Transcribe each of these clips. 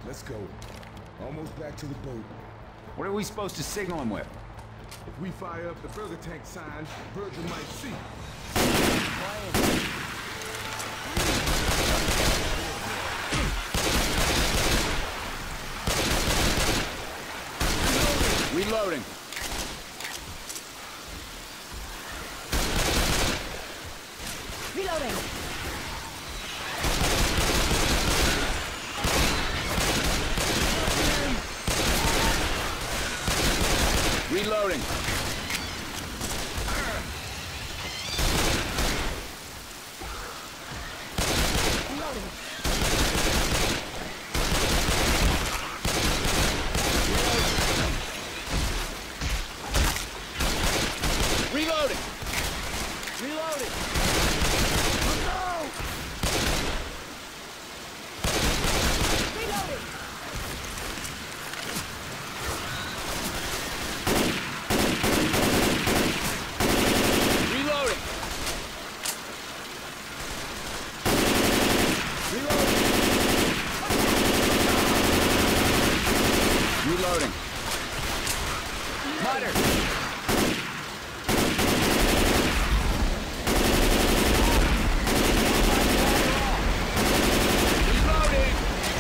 Let's go. Almost back to the boat. What are we supposed to signal him with? If we fire up the burger tank sign, Virgil might see. Reloading. Reloading. Reloading. Reloading. Reloading. Reloading. Reloading. Reloading. Mutter. Reloading.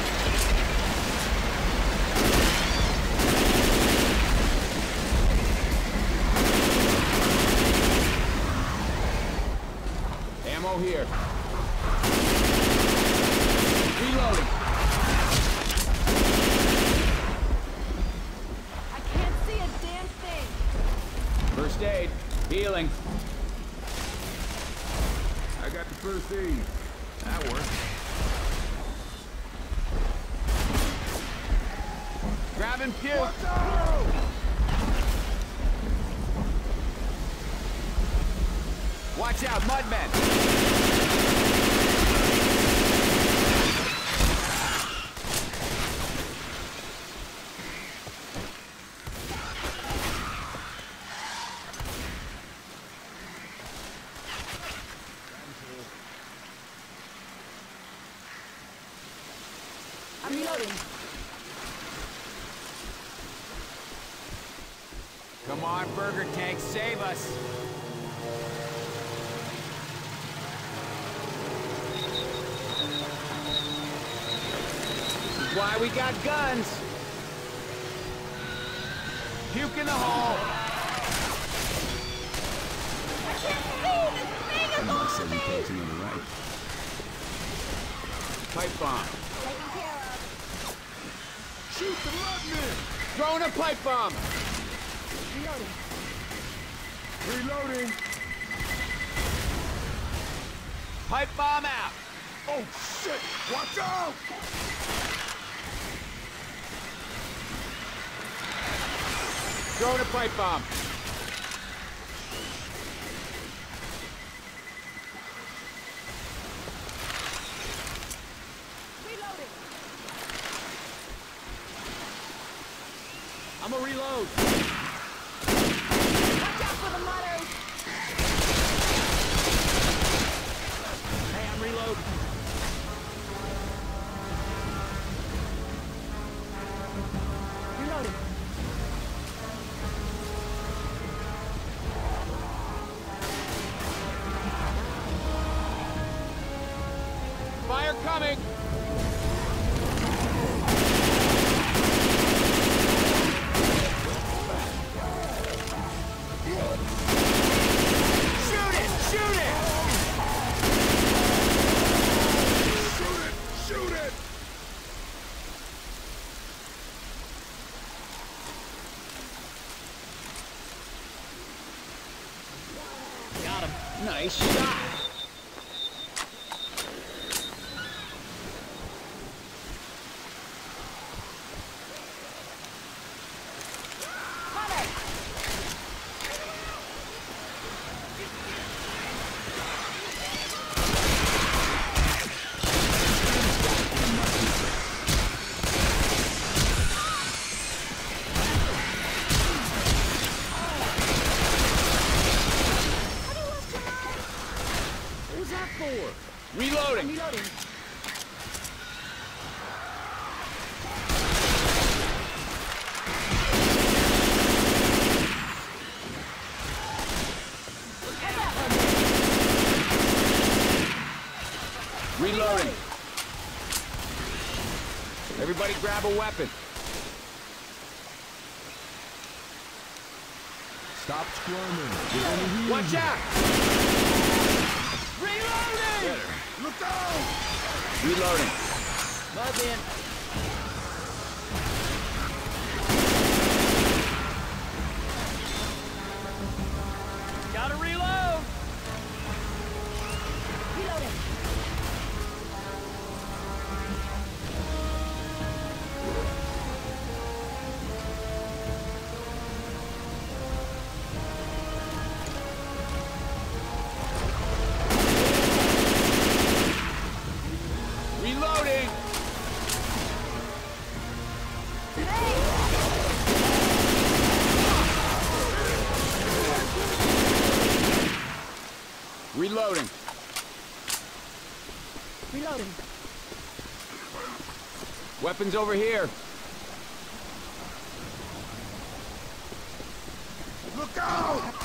Ammo here. Reloading. I can't see a damn thing. First aid. Healing. I got the first aid. That works. Grabbing puke. Watch out! Watch out, Mudmen. I'm reloading. Come on, Burger Tank, save us. This is why we got guns. Puke in the hole. I said we can't see on the right. Pipe bomb. Taken care of. Shoot the Mudmen! Throwing a pipe bomb. Reloading. Reloading! Pipe bomb out. Oh shit! Watch out! Throwing a pipe bomb. Reloading. I'm a reload. Watch out for the mutters. Hey, I'm reloading. Reloading. Fire coming. Shoot it! Shoot it! Shoot it! Shoot it! Got him. Nice shot. Mutter. What was that for? Reloading. Reloading. Reloading. Everybody grab a weapon. Stop squirming. We're gonna heal Watch you. out! Reloading! Look out! Reloading. Mud in. Gotta reload. Reloading. Reloading! Reloading. Reloading. Weapons over here. Look out!